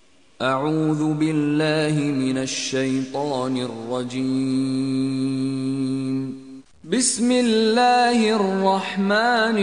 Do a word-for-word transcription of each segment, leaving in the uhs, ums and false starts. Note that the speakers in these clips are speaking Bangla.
أعوذ بالله من الشيطان الرجيم بسم الله الرحمن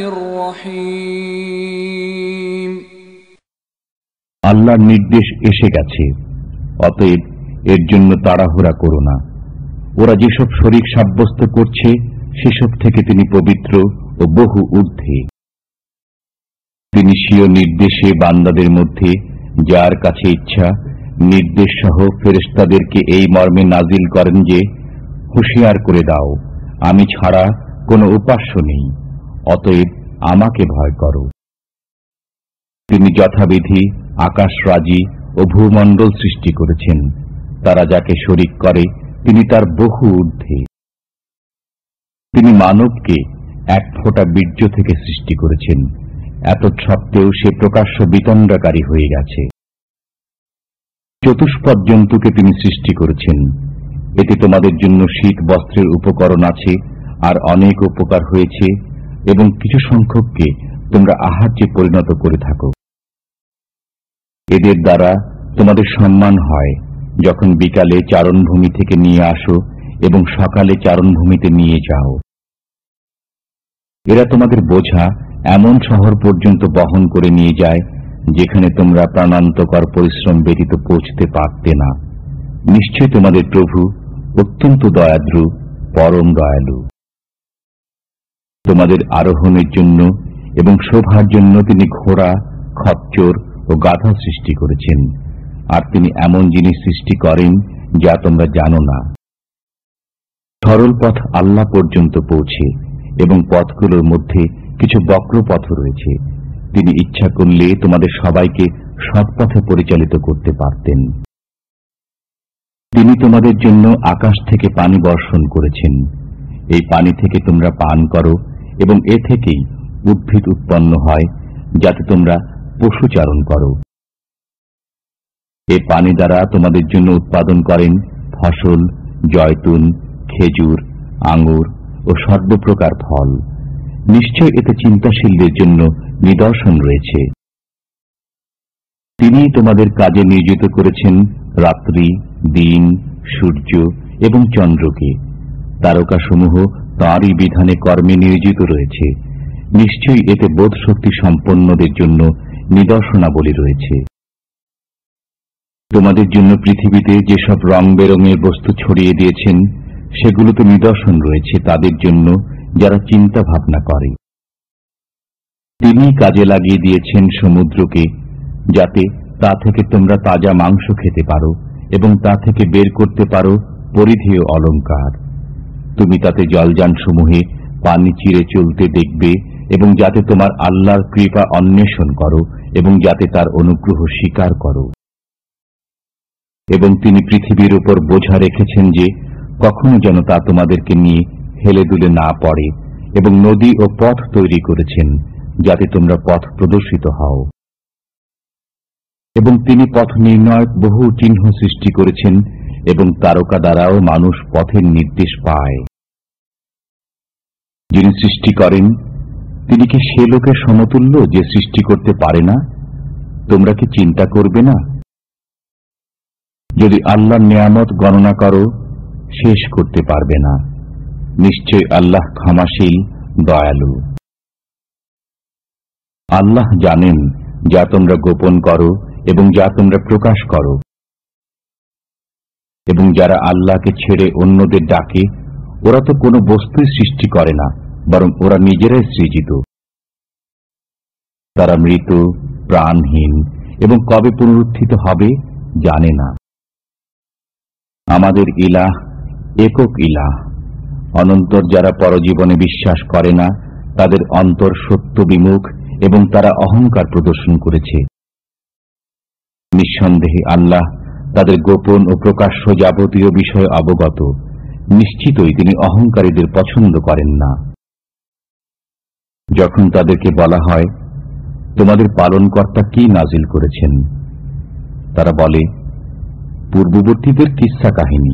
الرحيم আল্লাহর নির্দেশ এসে গেছে, অতএব এর জন্য তাড়াহুড়া করো না। ওরা যেসব শরীক সাব্যস্ত করছে সেসব থেকে তিনি পবিত্র ও বহু ঊর্ধ্বে। তিনি স্বীয় নির্দেশে বান্দাদের মধ্যে যার কাছে ইচ্ছা নির্দেশ সহ ফেরেশতাদেরকে এই মর্মে নাজিল করেন যে, হুঁশিয়ার করে দাও, আমি ছাড়া কোনো উপাস্য নেই, অতএব আমাকে ভয় করো। তিনি যথাবিধি আকাশরাজি ও ভূমণ্ডল সৃষ্টি করেছেন, তারা যাকে শরীক করে তিনি তার বহু ঊর্ধ্বে। তিনি মানবকে এক ফোঁটা বীর্য থেকে সৃষ্টি করেছেন, এত সত্ত্বেও সে প্রকাশ্য বিতণ্ডাকারী হয়ে গেছে। চতুষ্পদ জন্তুকে তিনি সৃষ্টি করেছেন, এতে তোমাদের জন্য শীত বস্ত্রের উপকরণ আছে আর অনেক উপকার হয়েছে, এবং কিছু সংখ্যককে তোমরা আহার্যে পরিণত করে থাকো। এদের দ্বারা তোমাদের সম্মান হয় যখন বিকালে চারণভূমি থেকে নিয়ে আসো এবং সকালে চারণভূমিতে নিয়ে যাও। এরা তোমাদের বোঝা এমন শহর পর্যন্ত বহন করে নিয়ে যায় যেখানে তোমরা প্রাণান্তকর পরিশ্রম ব্যতীত পৌঁছতে পারতে না। নিশ্চয় তোমাদের প্রভু অত্যন্ত দয়াদ্র, পরম দয়ালু। তোমাদের আরোহণের জন্য এবং শোভার জন্য তিনি ঘোড়া, খচ্চর ও গাধা সৃষ্টি করেছেন, আর তিনি এমন জিনিস সৃষ্টি করেন যা তোমরা জানো না। সরল পথ আল্লাহ পর্যন্ত পৌঁছে এবং পথগুলোর মধ্যে কিছু বক্র পথ রয়েছে। তিনি ইচ্ছা করলে তোমাদের সবাইকে সৎ পথে পরিচালিত করতে পারতেন। তিনি তোমাদের জন্য আকাশ থেকে পানি বর্ষণ করেছেন, এই পানি থেকে তোমরা পান করো এবং এ থেকেই উদ্ভিদ উৎপন্ন হয় যাতে তোমরা পশুচারণ করো। এ পানি দ্বারা তোমাদের জন্য উৎপাদন করেন ফসল, জয়তুন, খেজুর, আঙ্গুর ও সর্বপ্রকার ফল। নিশ্চয় এতে চিন্তাশীলদের জন্য নিদর্শন রয়েছে। তিনি তোমাদের কাজে নিয়োজিত করেছেন রাত্রি, দিন, সূর্য এবং চন্দ্রকে। তারকাসমূহ তাঁরই বিধানে কর্মে নিয়োজিত রয়েছে। নিশ্চয়ই এতে বোধ শক্তি সম্পন্নদের জন্য নিদর্শনাবলী রয়েছে। তোমাদের জন্য পৃথিবীতে যেসব রং বেরঙের বস্তু ছড়িয়ে দিয়েছেন সেগুলোতে নিদর্শন রয়েছে তাদের জন্য যারা চিন্তা ভাবনা করে। তিনি কাজে লাগিয়ে দিয়েছেন সমুদ্রকে, যাতে তা থেকে তোমরা তাজা মাংস খেতে পারো এবং তা থেকে বের করতে পারো পরিধেয় অলঙ্কার। তুমি তাতে জলযান সমূহে পানি চিরে চলতে দেখবে এবং যাতে তোমার আল্লাহর কৃপা অন্বেষণ করো এবং যাতে তার অনুগ্রহ স্বীকার করো। এবং তিনি পৃথিবীর উপর বোঝা রেখেছেন যে কখনো যেন তা তোমাদেরকে নিয়ে হেলে দুলে না পড়ে, এবং নদী ও পথ তৈরি করেছেন যাতে তোমরা পথ প্রদর্শিত হও। এবং তিনি পথ নির্ণয়ক বহু চিহ্ন সৃষ্টি করেছেন এবং তারকা দ্বারাও মানুষ পথের নির্দেশ পায়। যিনি সৃষ্টি করেন তিনি কি সে লোকের সমতুল্য যে সৃষ্টি করতে পারে না? তোমরা কি চিন্তা করবে না? যদি আল্লাহর নিয়ামত গণনা করো শেষ করতে পারবে না। নিশ্চয় আল্লাহ ক্ষমাশীল, দয়ালু। আল্লাহ জানেন যা তোমরা গোপন করো এবং যা তোমরা প্রকাশ করো। এবং যারা আল্লাহকে ছেড়ে অন্যদের ডাকে ওরা তো কোনো বস্তুই সৃষ্টি করে না, বরং ওরা নিজেরাই সৃজিত। তারা মৃত, প্রাণহীন এবং কবে পুনরুত্থিত হবে জানে না। আমাদের ইলাহ একক ইলাহ। অনন্তর যারা পরজীবনে বিশ্বাস করে না তাদের অন্তর সত্য বিমুখ এবং তারা অহংকার প্রদর্শন করেছে। নিঃসন্দেহে আল্লাহ তাদের গোপন ও প্রকাশ্য যাবতীয় বিষয় অবগত। নিশ্চিতই তিনি অহংকারীদের পছন্দ করেন না। যখন তাদেরকে বলা হয় তোমাদের পালনকর্তা কি নাজিল করেছেন, তারা বলে পূর্ববর্তীদের কিস্সা কাহিনী।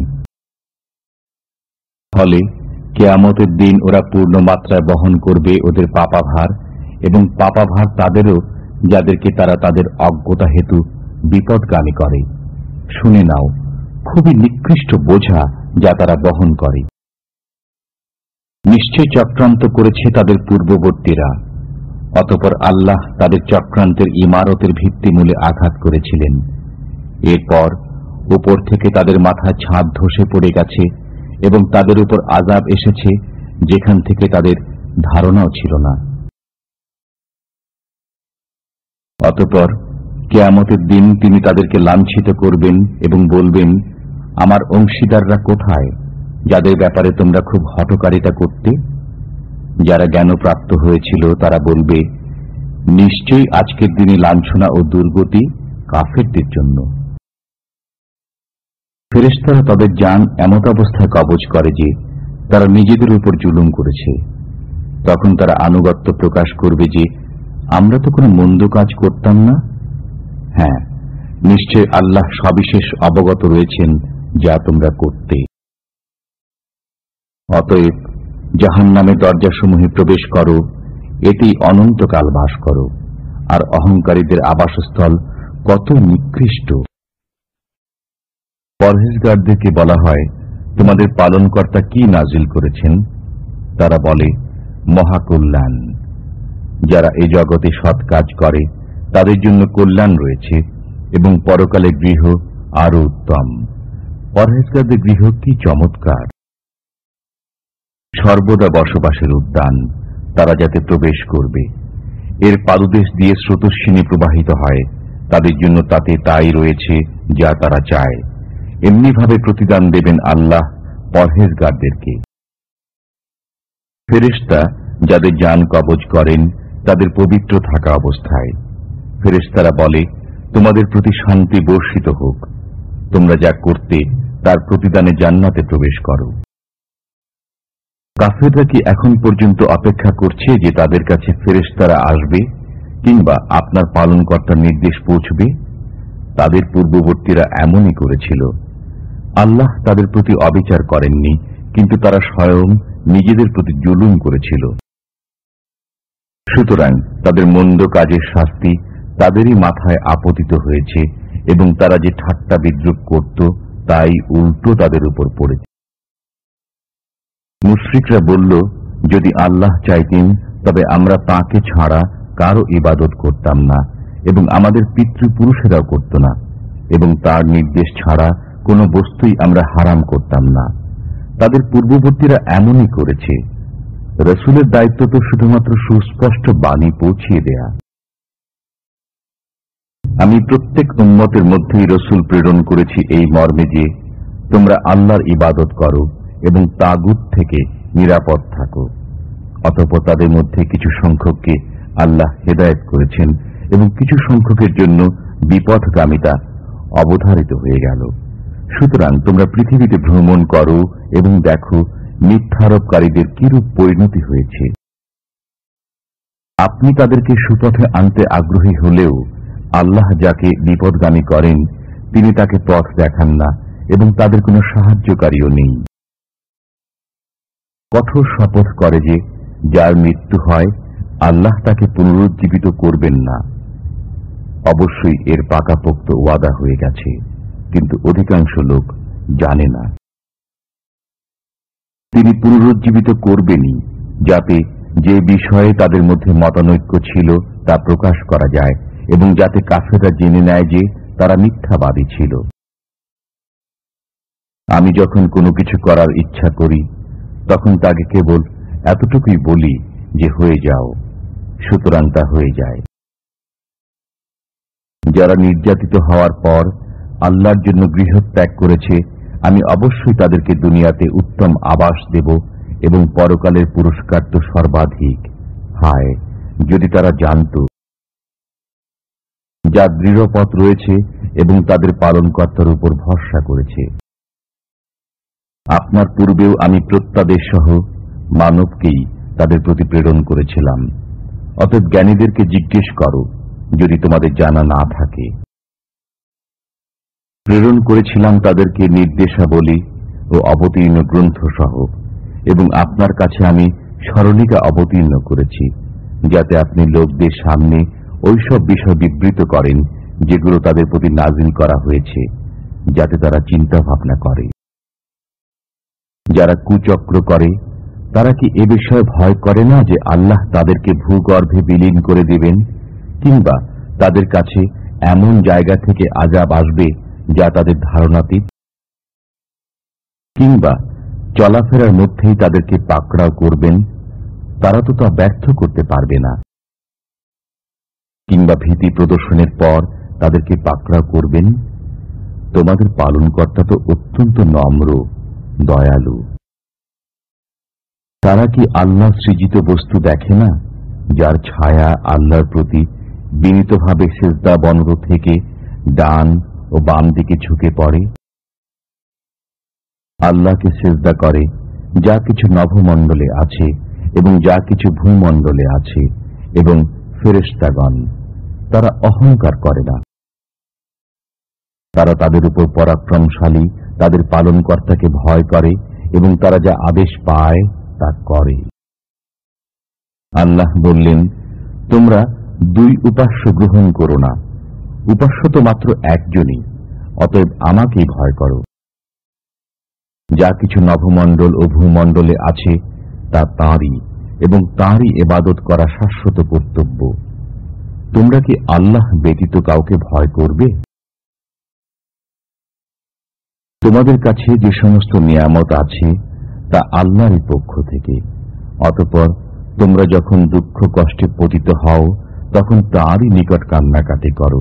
ফলে কিয়ামতের দিন ওরা পূর্ণ মাত্রায় বহন করবে ওদের পাপাভার, এবং পাপাভার তাদেরও যাদেরকে তারা তাদের অজ্ঞতা হেতু বিপদগামী করে। শুনে নাও, খুবই নিকৃষ্ট বোঝা যা তারা বহন করে। নিশ্চয় চক্রান্ত করেছে তাদের পূর্ববর্তীরা, অতঃপর আল্লাহ তাদের চক্রান্তের ইমারতের ভিত্তিমূলে আঘাত করেছিলেন। এরপর উপর থেকে তাদের মাথা ছাদ ধসে পড়ে গেছে এবং তাদের উপর আযাব এসেছে যেখান থেকে তাদের ধারণাও ছিল না। অতঃপর কিয়ামতের দিন তিনি তাদেরকে লাঞ্ছিত করবেন এবং বলবেন, আমার অংশীদাররা কোথায়, যাদের ব্যাপারে তোমরা খুব হঠকারিতা করতে? যারা জ্ঞানপ্রাপ্ত হয়েছিল তারা বলবে, নিশ্চয়ই আজকের দিনে লাঞ্ছনা ও দুর্গতি কাফেরদের জন্য। ফেরেশতারা তাদের জান এমত অবস্থায় কবজ করে যে তারা নিজেদের উপর জুলুম করেছে। তখন তারা আনুগত্য প্রকাশ করবে যে আমরা তো কোনো মন্দ কাজ করতাম না। হ্যাঁ, নিশ্চয় আল্লাহ সবিশেষ অবগত রয়েছেন যা তোমরা করতে। অতএব জাহান্নামের দরজাসমূহে প্রবেশ করো, এতেই অনন্তকাল বাস করো, আর অহংকারীদের আবাসস্থল কত নিকৃষ্ট। পরহেজগারদেরকে বলা হয়, তোমাদের পালনকর্তা কি নাজিল করেছেন? তারা বলে, মহাকল্যাণ। যারা এই জগতে সৎ কাজ করে তাদের জন্য কল্যাণ রয়েছে এবং পরকালে গৃহ আরো উত্তম। পরহেজগারদের গৃহ কি চমৎকার! সর্বদা বসবাসের উদ্যান, তারা যাতে প্রবেশ করবে। এর পাদদেশ দিয়ে স্রোতস্বিনী প্রবাহিত হয়, তাদের জন্য তাতে তাই রয়েছে যা তারা চায়। এমনিভাবে প্রতিদান দেবেন আল্লাহ পরহেজগারদেরকে। ফেরেশতা যাদের জান কবজ করেন তাদের পবিত্র থাকা অবস্থায় ফেরেশতারা বলে, তোমাদের প্রতি শান্তি বর্ষিত হোক, তোমরা যা করতে তার প্রতিদানে জান্নাতে প্রবেশ করো। কাফেররা কি এখন পর্যন্ত অপেক্ষা করছে যে তাদের কাছে ফেরেশতারা আসবে কিংবা আপনার পালনকর্তার নির্দেশ পৌঁছবে? তাদের পূর্ববর্তীরা এমনই করেছিল। আল্লাহ তাদের প্রতি অবিচার করেননি, কিন্তু তারা স্বয়ং নিজেদের প্রতি জুলুম করেছিল। সুতরাং তাদের মন্দ কাজের শাস্তি তাদেরই মাথায় আপতিত হয়েছে এবং তারা যে ঠাট্টা বিদ্রুপ করত তাই উল্টো তাদের উপর পড়েছে। মুশরিকরা বলল, যদি আল্লাহ চাইতেন তবে আমরা তাঁকে ছাড়া কারো ইবাদত করতাম না এবং আমাদের পিতৃপুরুষেরাও করত না, এবং তার নির্দেশ ছাড়া কোনো বস্তুই আমরা হারাম করতাম না। তাদের পূর্ববর্তীরা এমনই করেছে। রসুলের দায়িত্ব তো শুধুমাত্র সুস্পষ্ট বাণী পৌঁছিয়ে দেয়া। আমি প্রত্যেক উম্মতের মধ্যেই রসুল প্রেরণ করেছি এই মর্মে যে তোমরা আল্লাহর ইবাদত করো এবং তাগুত থেকে নিরাপদ থাকো। অতঃপর তাদের মধ্যে কিছু সংখ্যককে আল্লাহ হেদায়েত করেছেন এবং কিছু সংখ্যকের জন্য বিপথগামিতা অবধারিত হয়ে গেল। সুতরাং তোমরা পৃথিবীতে ভ্রমণ করো এবং দেখো মিথ্যারোপকারীদের কিরূপ পরিণতি হয়েছে। আপনি তাদেরকে সুপথে আনতে আগ্রহী হলেও আল্লাহ যাকে বিপদগামী করেন তিনি তাকে পথ দেখান না এবং তাদের কোনো সাহায্যকারীও নেই। কঠোর শপথ করে যে যার মৃত্যু হয় আল্লাহ তাকে পুনরুজ্জীবিত করবেন না। অবশ্যই এর পাকাপোক্ত ওয়াদা হয়ে গেছে, কিন্তু অধিকাংশ লোক জানে না। তিনি পুনরুজ্জীবিত করবেনই, যাতে যে বিষয়ে তাদের মধ্যে মতানৈক্য ছিল তা প্রকাশ করা যায় এবং যাতে কাফেররা জেনে নেয় যে তারা মিথ্যাবাদী ছিল। আমি যখন কোনো কিছু করার ইচ্ছা করি তখন তাকে কেবল এতটুকুই বলি যে হয়ে যাও, সুতরাং তা হয়ে যায়। যারা নির্যাতিত হওয়ার পর আল্লাহর জন্য গৃহত্যাগ করেছে, আমি অবশ্যই তাদেরকে দুনিয়াতে উত্তম আবাস দেব এবং পরকালের পুরস্কার তো সর্বাধিক। হায়, যদি তারা জানত। যা দৃঢ় পথ রয়েছে এবং তাদের পালনকর্তার উপর ভরসা করেছে। আপনার পূর্বেও আমি প্রত্যাদেশ সহ মানবকেই তাদের প্রতি প্রেরণ করেছিলাম। অতএব জ্ঞানীদেরকে জিজ্ঞেস করো যদি তোমাদের জানা না থাকে। প্রেরণ করেছিলাম তাদেরকে নির্দেশাবলী ও অবতীর্ণ গ্রন্থ সহ, এবং আপনার কাছে আমি স্মরণিকা অবতীর্ণ করেছি যাতে আপনি লোকদের সামনে ওইসব বিষয় বিবৃত করেন যেগুলো তাদের প্রতি নাজিল করা হয়েছে, যাতে তারা চিন্তা ভাবনা করে। যারা কুচক্র করে তারা কি এ বিষয়ে ভয় করে না যে আল্লাহ তাদেরকে ভূগর্ভে বিলীন করে দেবেন, কিংবা তাদের কাছে এমন জায়গা থেকে আযাব আসবে যা তাদের ধারণাতীত, কিংবা চলাফেরার মধ্যেই তাদেরকে পাকড়াও করবেন? তারা তো তা ব্যর্থ করতে পারবে না। কিংবা ভীতি প্রদর্শনের পর তাদেরকে পাকড়াও করবেন? তোমাদের পালনকর্তা তো অত্যন্ত নম্র, দয়ালু। তারা কি আল্লাহ সৃজিত বস্তু দেখে না, যার ছায়া আল্লাহর প্রতি বিনীতভাবে সিজদা বনর থেকে ডান ও বাম দিকে ঝুঁকে পড়ে? আল্লাহকে সিজদা করে যা কিছু নভমণ্ডলে আছে এবং যা কিছু ভূমণ্ডলে আছে এবং ফেরেশতাগণ, তারা অহংকার করে না। তারা তাদের উপর পরাক্রমশালী তাদের পালনকর্তাকে ভয় করে এবং তারা যা আদেশ পায় তা করে। আল্লাহ বললেন, তোমরা দুই উপাস্য গ্রহণ করো না, উপাস্য তো মাত্র একজনই, অতএব আমাকেই ভয় করো। যা কিছু নভমণ্ডল ও ভূমণ্ডলে আছে তা তাঁরই, এবং তাঁরই ইবাদত করা শাশ্বত কর্তব্য। তোমরা কি আল্লাহ ব্যতীত কাউকে ভয় করবে? তোমাদের কাছে যে সমস্ত নিয়ামত আছে তা আল্লাহরই পক্ষ থেকে। অতঃপর তোমরা যখন দুঃখ কষ্টে পতিত হও তখন তাঁরই নিকট কান্নাকাটি করো।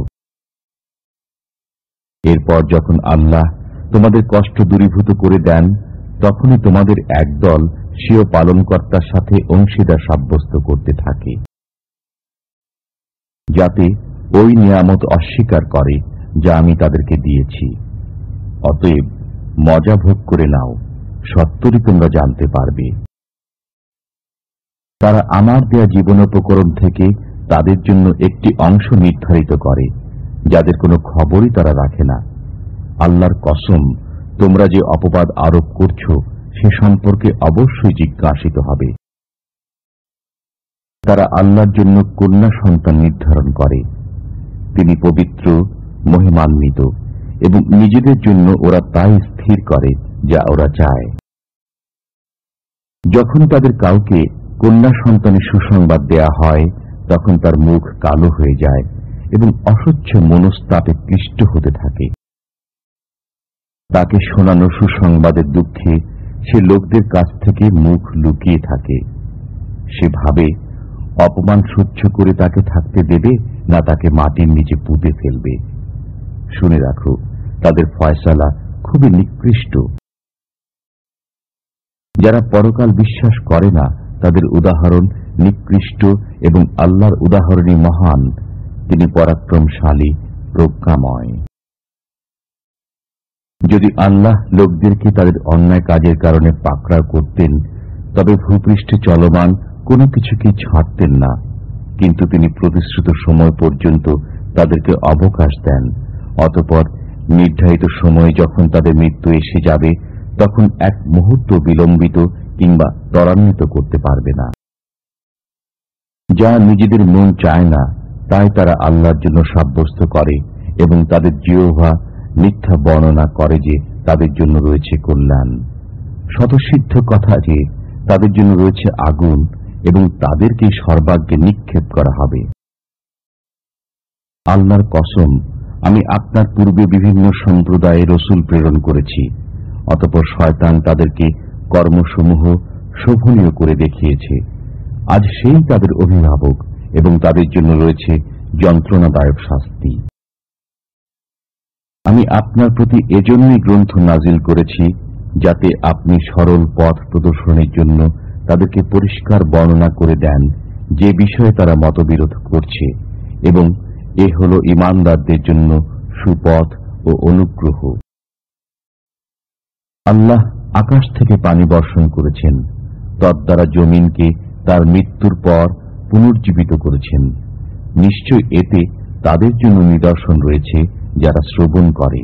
এরপর যখন আল্লাহ তোমাদের কষ্ট দূরীভূত করে দেন, তখনই তোমাদের একদল স্বীয় পালনকর্তার সাথে অংশীদার সাব্যস্ত করতে থাকে, যাতে ওই নিয়ামত অস্বীকার করে যা আমি তাদেরকে দিয়েছি। অতএব মজা ভোগ করে নাও, সত্তরই তোমরা জানতে পারবে। তারা আমার দেয়া জীবনোপকরণ থেকে তাদের জন্য একটি অংশ নির্ধারিত করে, যাদের কোনো খবরই তারা রাখে না। আল্লাহর কসম, তোমরা যে অপবাদ আরোপ করছো সে সম্পর্কে অবশ্যই জিজ্ঞাসিত হবে। তারা আল্লাহর জন্য কন্যা সন্তান নির্ধারণ করে, তিনি পবিত্র, মহিমান্বিত, এবং নিজেদের জন্য ওরা তাই স্থির করে যা ওরা চায়। যখন তাদের কাউকে কন্যা সন্তানের সুসংবাদ দেয়া হয় তখন তার মুখ কালো হয়ে যায় এবং অসহ্য মনস্তাপে ক্লিষ্ট হতে থাকে। তাকে শোনানো সুসংবাদের দুঃখে সে লোকদের কাছ থেকে মুখ লুকিয়ে থাকে। সে ভাবে অপমান সহ্য করে তাকে থাকতে দেবে না তাকে মাটির নিচে পুঁতে ফেলবে। শুনে রাখো, তাদের ফয়সালা খুবই নিকৃষ্ট। যারা পরকাল বিশ্বাস করে না তাদের উদাহরণ নিকৃষ্ট, এবং আল্লাহর উদাহরণই মহান, তিনি পরাক্রমশালী, প্রজ্ঞাময়। যদি আল্লাহ লোকদেরকে তাদের অন্যায় কাজের কারণে পাকড়াও করতেন তবে ভূপৃষ্ঠে চলমান কোনো কিছুকে ছাড়তেন না, কিন্তু তিনি প্রতিশ্রুত সময় পর্যন্ত তাদেরকে অবকাশ দেন। অতঃপর নির্ধারিত সময়ে যখন তাদের মৃত্যু এসে যাবে তখন এক মুহূর্ত বিলম্বিত কিংবা ত্বরান্বিত করতে পারবে না। যা নিজেদের মন চায় না তাই তারা আল্লাহর জন্য সাব্যস্ত করে, এবং তাদের জিহ্বা মিথ্যা বর্ণনা করে যে তাদের জন্য রয়েছে কল্যাণ। স্বতঃসিদ্ধ কথা যে তাদের জন্য রয়েছে আগুন, এবং তাদেরকে সর্বাগ্রে নিক্ষেপ করা হবে। আল্লাহর কসম, আমি আপনার পূর্বে বিভিন্ন সম্প্রদায়ে রসুল প্রেরণ করেছি, অতঃপর শয়তান তাদেরকে কর্মসমূহ শোভনীয় করে দেখিয়েছে। আজ সেই তাদের অভিভাবক, এবং তাদের জন্য রয়েছে যন্ত্রণাদায়ক শাস্তি। আমি আপনার প্রতি এজন্যই গ্রন্থ নাজিল করেছি যাতে আপনি সরল পথ প্রদর্শনের জন্য তাদেরকে পরিষ্কার বর্ণনা করে দেন যে বিষয়ে তারা মতবিরোধ করছে, এবং এ হল ঈমানদারদের জন্য সুপথ ও অনুগ্রহ। আল্লাহ আকাশ থেকে পানি বর্ষণ করেছেন, তদ্বারা জমিনকে তার মৃত্যুর পর পুনর্জীবিত করেছেন। নিশ্চয় এতে তাদের জন্য নিদর্শন রয়েছে যারা শ্রবণ করে।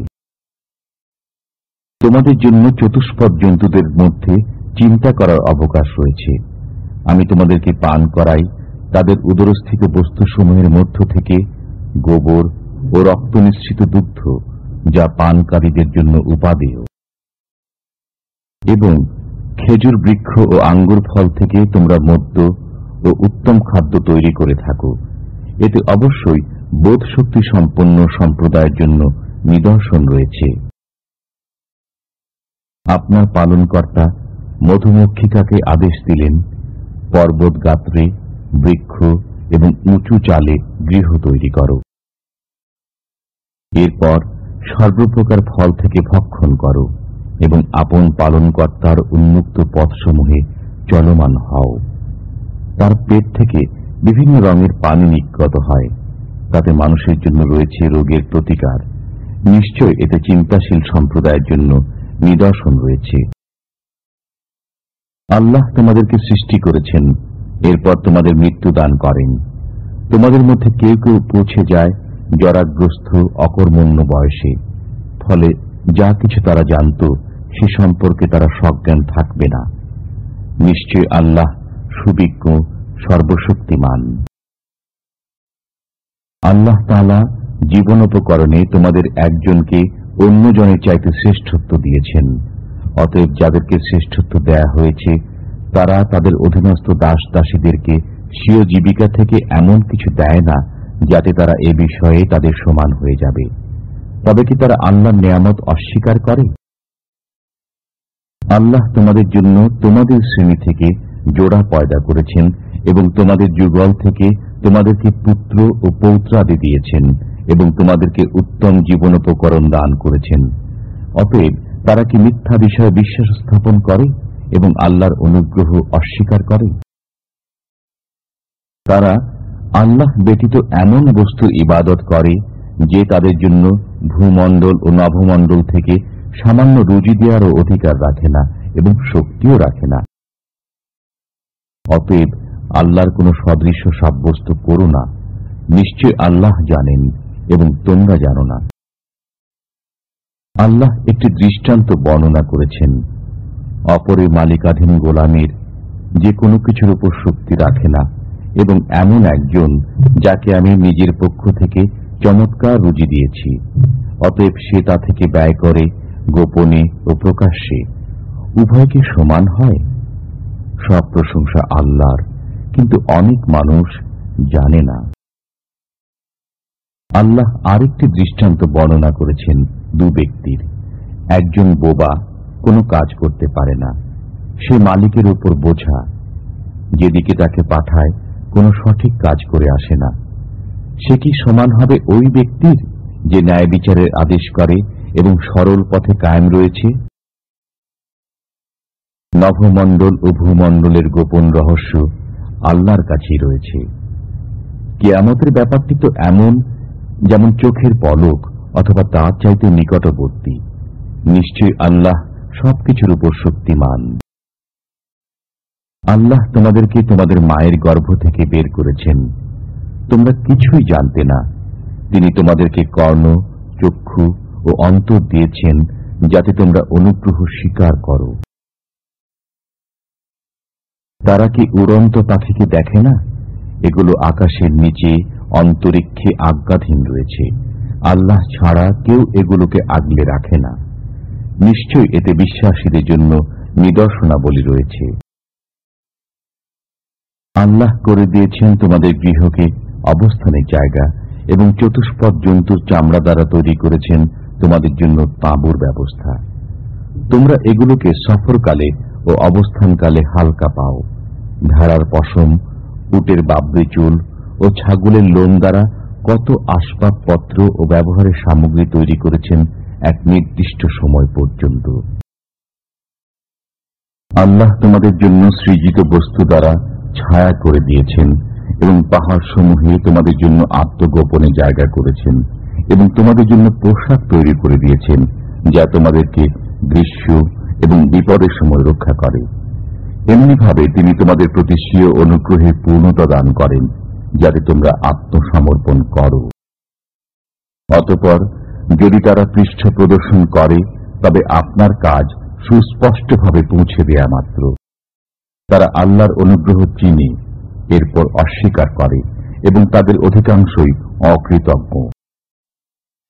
তোমাদের জন্য চতুষ্পদ জন্তুদের মধ্যে চিন্তা করার অবকাশ রয়েছে। আমি তোমাদেরকে পান করাই তাদের উদরস্থিত বস্তুসমূহের মধ্য থেকে গোবর ও রক্ত মিশ্রিত দুগ্ধ, যা পানকারীদের জন্য উপাদেয়, এবং খেজুর বৃক্ষ ও আঙ্গুর ফল থেকে তোমরা মদ্য ও উত্তম খাদ্য তৈরি করে থাকো। এতে অবশ্যই বোধ শক্তি সম্পন্ন সম্প্রদায়ের জন্য নিদর্শন রয়েছে। আপনার পালনকর্তা মধুমক্ষিকাকে আদেশ দিলেন, পর্বত গাত্রে, বৃক্ষ এবং উঁচু চালে গৃহ তৈরি করো। এরপর সর্বপ্রকার ফল থেকে ভক্ষণ করো এবং আপন পালনকর্তার উন্মুক্ত পথসমূহে চলমান হও। তার পেট থেকে বিভিন্ন রঙের পানি নির্গত হয়, তাতে মানুষের জন্য রয়েছে রোগের প্রতিকার। নিশ্চয় এতে চিন্তাশীল সম্প্রদায়ের জন্য নিদর্শন রয়েছে। আল্লাহ তোমাদেরকে সৃষ্টি করেছেন, এরপর তোমাদের মৃত্যু দান করেন। তোমাদের মধ্যে কেউ কেউ পৌঁছে যায় জরাগ্রস্ত অকর্মণ্য বয়সে, ফলে যা কিছু তারা জানত সে সম্পর্কে তারা সজ্ঞান থাকবে না। নিশ্চয় আল্লাহ সুবিজ্ঞ, সর্বশক্তিমান। আল্লাহ তাআলা জীবনোপকরণে তোমাদের একজনকে অন্যজনের চাইতে শ্রেষ্ঠত্ব দিয়েছেন। অতএব যাদেরকে শ্রেষ্ঠত্ব দেয়া হয়েছে তারা তাদের অধীনস্থ দাস দাসীদেরকে স্বীয় জীবিকা থেকে এমন কিছু দেয় না যাতে তারা এ বিষয়ে তাদের সমান হয়ে যাবে। তবে কি তারা আল্লাহর নিয়ামত অস্বীকার করে? আল্লাহ তোমাদের জন্য তোমাদের শ্রেণী থেকে জোড়া পয়দা করেছেন এবং তোমাদের যুগল থেকে তোমাদেরকে পুত্র ও পৌত্রাদি দিয়েছেন এবং তোমাদেরকে উত্তম জীবনোপকরণ দান করেছেন। অতএব তারা কি মিথ্যা বিষয়ে বিশ্বাস স্থাপন করে এবং আল্লাহর অনুগ্রহ অস্বীকার করে? তারা আল্লাহ ব্যতীত এমন বস্তুর ইবাদত করে যে তাদের জন্য ভূমণ্ডল ও নভমণ্ডল থেকে সামান্য রুজি দেওয়ারও অধিকার রাখে না এবং শক্তিও রাখে না। অতএব আল্লাহর কোন সদৃশ্য সাব্যস্ত করো না। নিশ্চয় আল্লাহ জানেন এবং তোমরা জানো না। আল্লাহ একটি দৃষ্টান্ত বর্ণনা করেছেন। অপরের মালিকাধীন গোলামের যে কোনো কিছুর উপর শক্তি রাখে না এবং এমন একজন যাকে আমি নিজের পক্ষ থেকে চমৎকার রুজি দিয়েছি, অতএব সে তা থেকে ব্যয় করে গোপনে ও প্রকাশ্যে। উভয় কি সমান হয়? সব প্রশংসা আল্লাহর, কিন্তু অনেক মানুষ জানে না। আল্লাহ আরেকটি দৃষ্টান্ত বর্ণনা করেছেন দু ব্যক্তির। একজন বোবা, কোনো কাজ করতে পারে না, সে মালিকের উপর বোঝা, যেদিকে তাকে পাঠায় কোনো সঠিক কাজ করে আসে না। সে কি সমান হবে ওই ব্যক্তির যে ন্যায় বিচারের আদেশ করে এবং সরল পথে কায়েম রয়েছে? নভমণ্ডল ও ভূমণ্ডলের গোপন রহস্য আল্লাহর কাছেই রয়েছে। কিয়ামতের ব্যাপারটি তো এমন যেমন চোখের পলক অথবা তার চাইতে নিকটবর্তী। নিশ্চয় আল্লাহ সবকিছুর উপর শক্তিমান। আল্লাহ তোমাদেরকে তোমাদের মায়ের গর্ভ থেকে বের করেছেন, তোমরা কিছুই জানতে না। তিনি তোমাদেরকে কর্ণ, চক্ষু ও অন্তর দিয়েছেন যাতে তোমরা অনুগ্রহ স্বীকার করো। তারা কি উড়ন্ত পাখিকে দেখে না? এগুলো আকাশের নিচে অন্তরিক্ষে আজ্ঞাধীন রয়েছে। আল্লাহ ছাড়া কেউ এগুলোকে আগলে রাখে না। নিশ্চয় এতে বিশ্বাসীদের জন্য নিদর্শনাবলী রয়েছে। আল্লাহ করে দিয়েছেন তোমাদের গৃহকে অবস্থানের জায়গা এবং চতুষ্পদ জন্তুর চামড়া দ্বারা তৈরি করেছেন তোমাদের জন্য তাঁবুর ব্যবস্থা। তোমরা এগুলোকে সফরকালে ও অবস্থানকালে হালকা পাও। ভেড়ার পশম, উটের বাবরি চুল ও ছাগলের লোম দ্বারা কত আসবাবপত্র ও ব্যবহারের সামগ্রী তৈরি করেছেন এক নির্দিষ্ট সময় পর্যন্ত। আল্লাহ তোমাদের জন্য সৃজিত বস্তু দ্বারা ছায়া করে দিয়েছেন এবং পাহাড় সমূহে তোমাদের জন্য আত্মগোপনে জায়গা করেছেন এবং তোমাদের জন্য পোশাক তৈরি করে দিয়েছেন যা তোমাদেরকে গ্রীষ্ম এবং বিপদের সময় রক্ষা করে। এমনি ভাবে তিনি তোমাদের প্রতি স্বীয় অনুগ্রহে পূর্ণতা দান করেন যাতে তোমরা আত্মসমর্পণ করো। অতঃপর যদি তারা পৃষ্ঠ প্রদর্শন করে তবে আপনার কাজ সুস্পষ্টভাবে পৌঁছে দেয়া মাত্র। তারা আল্লাহর অনুগ্রহ চিনে এরপর অস্বীকার করে এবং তাদের অধিকাংশই অকৃতজ্ঞ।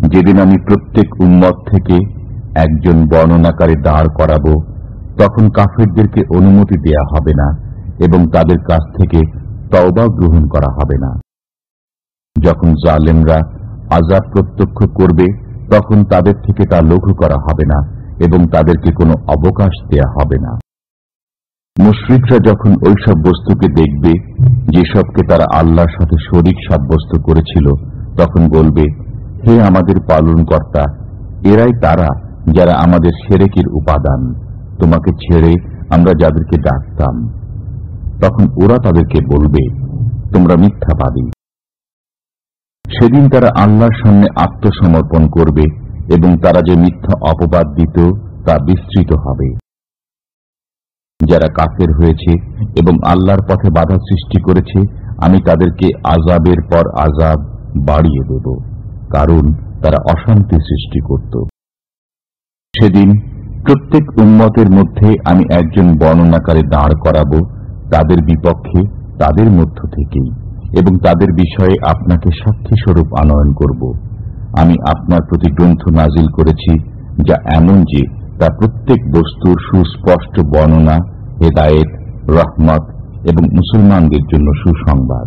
যেদিন আমি প্রত্যেক উম্মত থেকে একজন বর্ণনাকারী দাঁড় করাবো, তখন কাফেরদেরকে অনুমতি দেয়া হবে না এবং তাদের কাছ থেকে তওবা গ্রহণ করা হবে না। যখন জালেমরা আযাব প্রত্যক্ষ করবে, তখন তাদের থেকে তা লঘু করা হবে না এবং তাদেরকে কোনো অবকাশ দেয়া হবে না। মুশরিকরা যখন ওইসব বস্তুকে দেখবে যেসবকে তারা আল্লাহর সাথে শরীক সাব্যস্ত করেছিল, তখন বলবে, হে আমাদের পালনকর্তা, এরাই তারা যারা আমাদের শিরকের উপাদান, তোমাকে ছেড়ে আমরা যাদেরকে ডাকতাম। তখন ওরা তাদেরকে বলবে, তোমরা মিথ্যাবাদী। সেদিন তারা আল্লাহর সামনে আত্মসমর্পণ করবে এবং তারা যে মিথ্যা অপবাদ দিত তা বিস্তৃত হবে। যারা কাফের হয়েছে এবং আল্লাহর পথে বাধা সৃষ্টি করেছে, আমি তাদেরকে আযাবের পর আযাব বাড়িয়ে দেব, কারণ তারা অশান্তি সৃষ্টি করত। সেদিন প্রত্যেক উম্মতের মধ্যে আমি একজন বর্ণনাকারী দাঁড় করাবো তাদের বিপক্ষে তাদের মধ্য থেকেই, এবং তাদের বিষয়ে আপনাকে সাক্ষী স্বরূপ আনয়ন করব। আমি আপনার প্রতি গ্রন্থ নাজিল করেছি, যা এমন যে তা প্রত্যেক বস্তুর সুস্পষ্ট বর্ণনা, হেদায়েত, রহমত এবং মুসলমানদের জন্য সুসংবাদ।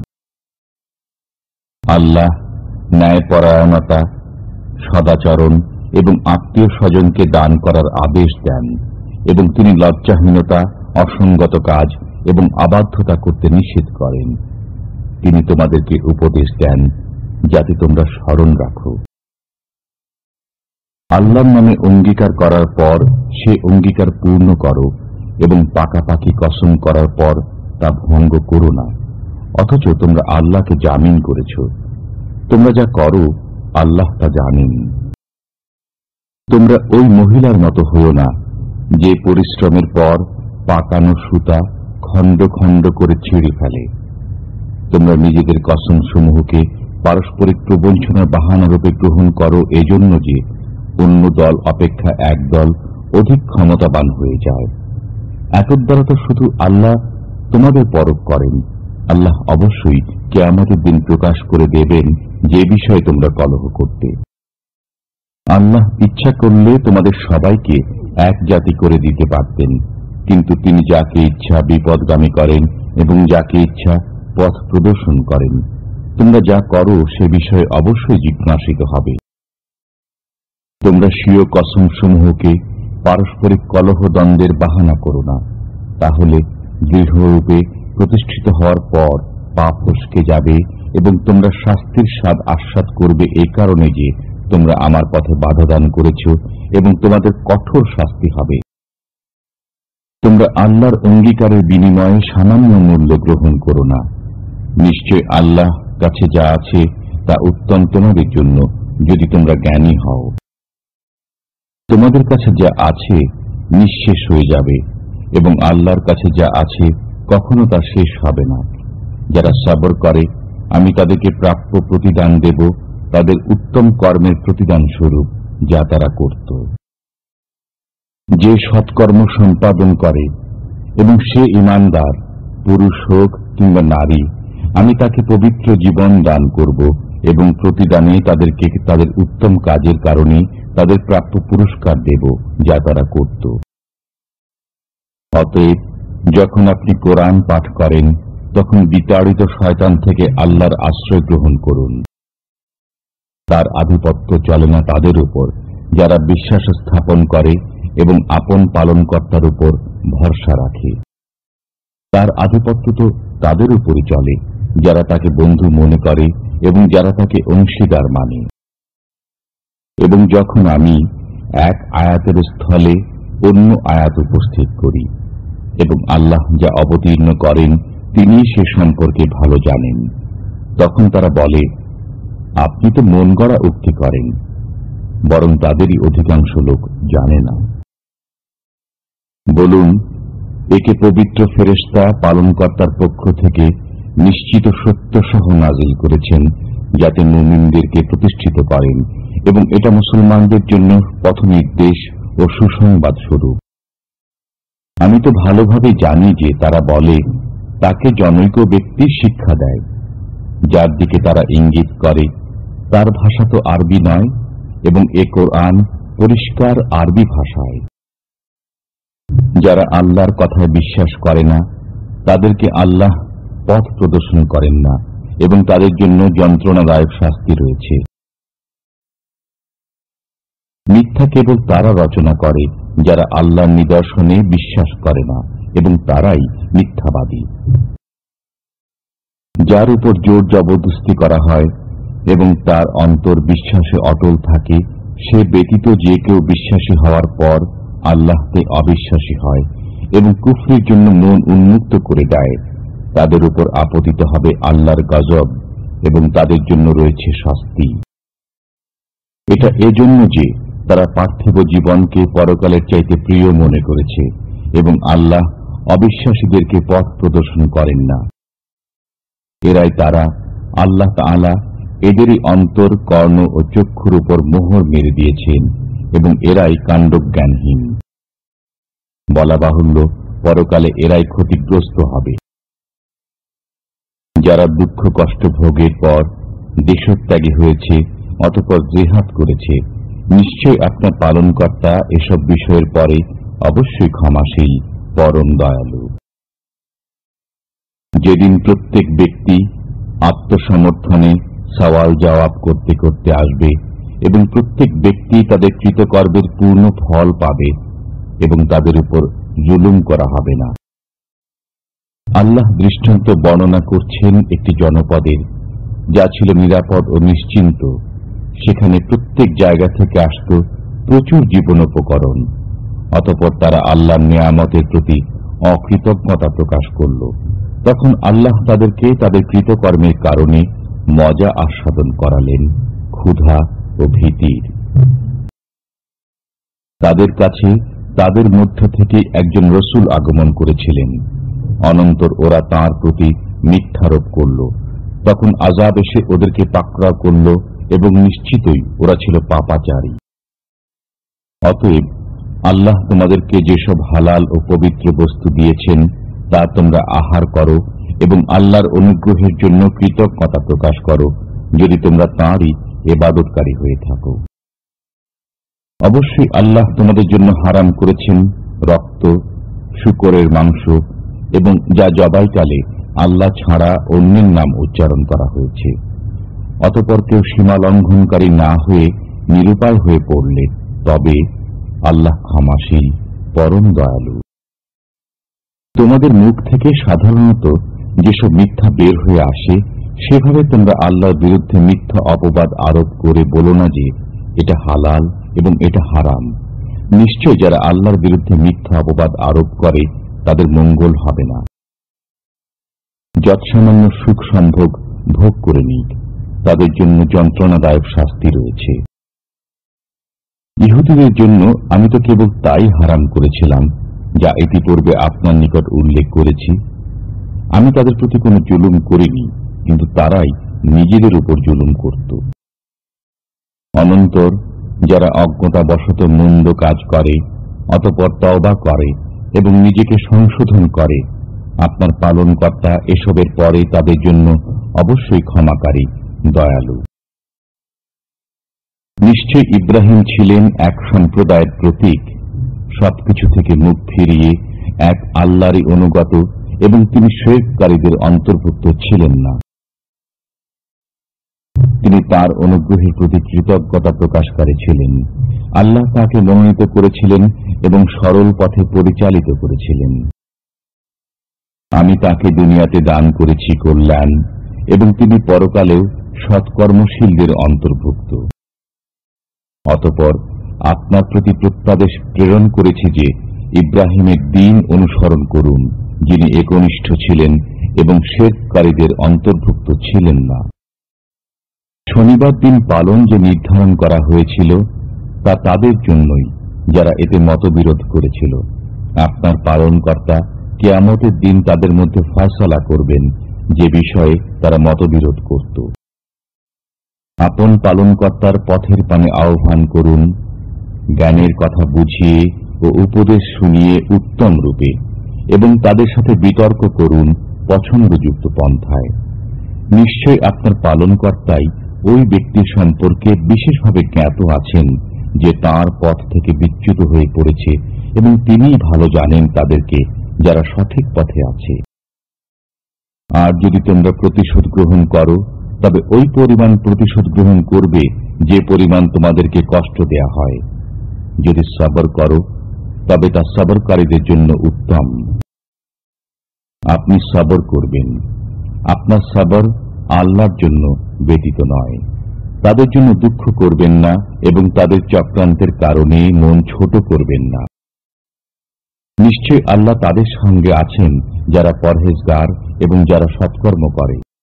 আল্লাহ ন্যায়পরায়ণতা, সদাচরণ এবং আত্মীয় স্বজনকে দান করার আদেশ দেন, এবং তিনি লজ্জাহীনতা, অসঙ্গত কাজ এবং অবাধ্যতা করতে নিষেধ করেন। তিনি তোমাদেরকে উপদেশ দেন যাতে তোমরা স্মরণ রাখো। আল্লাহর নামে অঙ্গীকার করার পর সে অঙ্গীকার পূর্ণ করো এবং পাকাপাকি কসম করার পর তা ভঙ্গ করো না, অথচ তোমরা আল্লাহকে জামিন করেছ। তোমরা যা করো আল্লাহ তা জানেন। তোমরা ওই মহিলার মতো হইও না যে পরিশ্রমের পর পাকানো সুতা খণ্ড খণ্ড করে ছিঁড়ে ফেলে। তোমরা নিজেদের কসম সমূহকে পারস্পরিক প্রবঞ্চনার বাহানারূপে গ্রহণ করো, এজন্য যে অন্য দল অপেক্ষা এক দল অধিক ক্ষমতাবান হয়ে যায়। এতদ্বারা তো শুধু আল্লাহ তোমাদের পরখ করেন। আল্লাহ অবশ্যই কিয়ামতের দিন প্রকাশ করে দেবেন যে বিষয়ে তোমরা কলহ করতে। আল্লাহ ইচ্ছা করলে তোমাদের সবাইকে এক জাতি করে দিতে পারতেন, কিন্তু তিনি যাকে ইচ্ছা বিপদগামী করেন এবং যাকে ইচ্ছা পথ প্রদর্শন করেন। তোমরা যা করো সে বিষয়ে অবশ্যই জিজ্ঞাসিত হবে। তোমরা স্বীয় কসম সমূহকে পারস্পরিক কলহ দ্বন্দ্বের বাহানা করো না, তাহলে দৃঢ়রূপে প্রতিষ্ঠিত হওয়ার পর পা ফসকে যাবে এবং তোমরা শাস্তির স্বাদ আস্বাদ করবে এই কারণে যে তোমরা আমার পথে বাধা দান করেছ, এবং তোমাদের কঠোর শাস্তি হবে। তোমরা আল্লাহর অঙ্গীকারের বিনিময়ে সামান্য মূল্য গ্রহণ করো না। নিশ্চয় আল্লাহ কাছে যা আছে তা উত্তম তোমাদের জন্য, যদি তোমরা জ্ঞানী হও। তোমাদের কাছে যা আছে নিঃশেষ হয়ে যাবে, এবং আল্লাহর কাছে যা আছে কখনো তা শেষ হবে না। যারা সবর করে আমি তাদেরকে প্রাপ্য প্রতিদান দেব, তাদের উত্তম কর্মের প্রতিদান স্বরূপ যা তারা করত। যে সৎকর্ম সম্পাদন করে এবং সে ঈমানদার, পুরুষ হোক কিংবা নারী, আমি তাকে পবিত্র জীবন দান করব এবং প্রতিদানে তাদেরকে তাদের উত্তম কাজের কারণে তাদের প্রাপ্য পুরস্কার দেব যা তারা করত। অতএব যখন আপনি কোরআন পাঠ করেন, তখন বিতাড়িত শয়তান থেকে আল্লাহর আশ্রয় গ্রহণ করুন। তার আধিপত্য চলে না তাদের উপর যারা বিশ্বাস স্থাপন করে এবং আপন পালনকর্তার উপর ভরসা রাখে। তার আধিপত্য তো তাদের উপরই চলে যারা তাকে বন্ধু মনে করে এবং যারা তাকে অংশীদার মানে। এবং যখন আমি এক আয়াতের স্থলে অন্য আয়াত উপস্থিত করি, এবং আল্লাহ যা অবতীর্ণ করেন তিনি সে সম্পর্কে ভালো জানেন, তখন তারা বলে, আপনি তো মন গড়া উক্তি করেন, বরং তাদেরই অধিকাংশ লোক জানে না। বলুন, একে পবিত্র ফেরেশতা পালনকর্তার পক্ষ থেকে নিশ্চিত সত্য সহ নাজিল করেছেন, যাতে মুমিনদেরকে প্রতিষ্ঠিত করেন, এবং এটা মুসলমানদের জন্য পথ নির্দেশ ও সুসংবাদ স্বরূপ। আমি তো ভালোভাবে জানি যে তারা বলে, তাকে জনৈক ব্যক্তি শিক্ষা দেয়। যার দিকে তারা ইঙ্গিত করে তার ভাষা তো আরবি নয়, এবং এ কোরআন পরিষ্কার আরবি ভাষায়। যারা আল্লাহর কথায় বিশ্বাস করে না তাদেরকে আল্লাহ পথ প্রদর্শন করেন না এবং তাদের জন্য যন্ত্রণাদায়ক শাস্তি রয়েছে। মিথ্যা কেবল তারা রচনা করে যারা আল্লাহর নিদর্শনে বিশ্বাস করে না, এবং তারাই মিথ্যাবাদী। যার উপর জোর জবরদস্তি করা হয় এবং তার অন্তর বিশ্বাসে অটল থাকে, সে ব্যতীত যে কেউ বিশ্বাসী হওয়ার পর আল্লাহকে অবিশ্বাসী হয় এবং কুফরির জন্য মন উন্মুক্ত করে দেয়, তাদের উপর আপতিত হবে আল্লাহর গজব এবং তাদের জন্য রয়েছে শাস্তি। এটা এজন্য যে তারা পার্থিব জীবনকে পরকালের চাইতে প্রিয় মনে করেছে এবং আল্লাহ অবিশ্বাসীদেরকে পথ প্রদর্শন করেন না। এরাই তারা, আল্লাহ তাআলা এদেরই অন্তর, কর্ণ ও চক্ষুর উপর মোহর মেরে দিয়েছেন এবং এরাই কাণ্ডজ্ঞানহীন। বলা বাহুল্য, পরকালে এরাই ক্ষতিগ্রস্ত হবে। যারা দুঃখ কষ্ট ভোগের পর দেশত্যাগী হয়েছে, অতঃপর জিহাদ করেছে, নিশ্চয় আপনার পালনকর্তা এসব বিষয়ের পরে অবশ্যই ক্ষমাশীল, পরম দয়ালু। যেদিন প্রত্যেক ব্যক্তি আত্মসমর্থনে সওয়াল জবাব করতে করতে আসবে এবং প্রত্যেক ব্যক্তি তাদের কৃতকর্মের পূর্ণ ফল পাবে এবং তাদের উপর জুলুম করা হবে না। আল্লাহ দৃষ্টান্ত বর্ণনা করছেন একটি জনপদের, যা ছিল নিরাপদ ও নিশ্চিন্ত। সেখানে প্রত্যেক জায়গা থেকে আসত প্রচুর জীবনোপকরণ। অতঃপর তারা আল্লাহর নিয়ামতের প্রতি অকৃতজ্ঞতা প্রকাশ করল। তখন আল্লাহ তাদেরকে তাদের কৃতকর্মের কারণে মজা আস্বাদন করালেন, ক্ষুধা ও ভীতির। তাদের কাছে তাদের মধ্য থেকে একজন রসুল আগমন করেছিলেন। অনন্তর ওরা তাঁর প্রতি মিথ্যারোপ করল। তখন আযাব এসে ওদেরকে পাকড়াও করল এবং নিশ্চিতই ওরা ছিল পাপাচারী। অতএব আল্লাহ তোমাদেরকে যেসব হালাল ও পবিত্র বস্তু দিয়েছেন তা তোমরা আহার করো এবং আল্লাহর অনুগ্রহের জন্য কৃতজ্ঞতা প্রকাশ করো, যদি তোমরা তাঁরই ইবাদতকারী হয়ে থাকো। অবশ্যই আল্লাহ তোমাদের জন্য হারাম করেছেন রক্ত, শূকরের মাংস এবং যা জবাইকালে আল্লাহ ছাড়া অন্যের নাম উচ্চারণ করা হয়েছে। অতঃপর কেউ সীমা লঙ্ঘনকারী না হয়ে নিরুপায় হয়ে পড়লে তবে আল্লাহ ক্ষমাশীল, পরম দয়ালু। তোমাদের মুখ থেকে সাধারণত যেসব মিথ্যা বের হয়ে আসে, সেভাবে তোমরা আল্লাহর বিরুদ্ধে মিথ্যা অপবাদ আরোপ করে বলো না যে এটা হালাল এবং এটা হারাম। নিশ্চয় যারা আল্লাহর বিরুদ্ধে মিথ্যা অপবাদ আরোপ করে তাদের মঙ্গল হবে না। যৎসামান্য সুখ সম্ভোগ ভোগ করে নিক, তাদের জন্য যন্ত্রণাদায়ক শাস্তি রয়েছে। ইহুদীদের জন্য আমি তো কেবল তাই হারাম করেছিলাম যা ইতিপূর্বে আপনার নিকট উল্লেখ করেছি। আমি তাদের প্রতি কোনো জুলুম করিনি, কিন্তু তারাই নিজেদের উপর জুলুম করত। অনন্তর যারা অজ্ঞতাবশত মন্দ কাজ করে, অতঃপর তওবা করে এবং নিজেকে সংশোধন করে, আপনার পালনকর্তা এসবের পরে তাদের জন্য অবশ্যই ক্ষমাকারী, দয়ালু। নিশ্চয় ইব্রাহিম ছিলেন এক সম্প্রদায়ের প্রতীক, সবকিছু থেকে মুখ ফিরিয়ে এক আল্লাহরই অনুগত, এবং তিনি শিরককারীদের অন্তর্ভুক্ত ছিলেন না। তিনি তার অনুগ্রহের প্রতি কৃতজ্ঞতা প্রকাশকারী ছিলেন। আল্লাহ তাকে মনোনীত করেছিলেন এবং সরল পথে পরিচালিত করেছিলেন। আমি তাকে দুনিয়াতে দান করেছি কল্যাণ, এবং তিনি পরকালেও সৎকর্মশীলদের অন্তর্ভুক্ত। অতঃপর আপনার প্রতি প্রত্যাদেশ প্রেরণ করেছি যে ইব্রাহিমের দ্বীন অনুসরণ করুন, যিনি একনিষ্ঠ ছিলেন এবং শিরককারীদের অন্তর্ভুক্ত ছিলেন না। শনিবার দিন পালন যে নির্ধারণ করা হয়েছিল তা তাদের জন্যই যারা এতে মতবিরোধ করেছিল। আপনার পালনকর্তা কিয়ামতের দিন তাদের মধ্যে ফয়সালা করবেন যে বিষয়ে তারা মতবিরোধ করত। আপন পালনকর্তার পথের পানে আহ্বান করুন, জ্ঞানের কথা বুঝিয়ে ও উপদেশ শুনিয়ে উত্তম রূপে, এবং তাদের সাথে বিতর্ক করুন পছন্দযুক্ত পন্থায়। নিশ্চয় আপনার পালনকর্তাই ওই ব্যক্তির সম্পর্কে বিশেষভাবে জ্ঞাত আছেন যে তার পথ থেকে বিচ্যুত হয়ে পড়েছে, এবং তিনিই ভালো জানেন তাদেরকে যারা সঠিক পথে আছে। আর যদি তোমরা প্রতিশোধ গ্রহণ করো, তবে ওই পরিমাণ প্রতিশোধ গ্রহণ করবে যে পরিমাণ তোমাদেরকে কষ্ট দেয়া হয়। যদি সবর করো, তবে তা সবরকারীদের জন্য উত্তম। আপনি সবর করবেন, আপনার সবর আল্লাহর জন্য ব্যতীত নয়। তাদের জন্য দুঃখ করবেন না এবং তাদের চক্রান্তের কারণে মন ছোট করবেন না। নিশ্চয় আল্লাহ তাদের সঙ্গে আছেন যারা পরহেজগার এবং যারা সৎকর্ম করে।